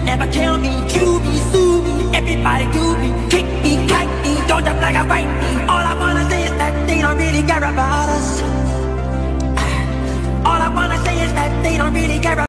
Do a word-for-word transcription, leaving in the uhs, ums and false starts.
never kill me, chew me, sue me, everybody do me, kick me, kite me, don't jump like a fight me. All I wanna say is that they don't really care about us.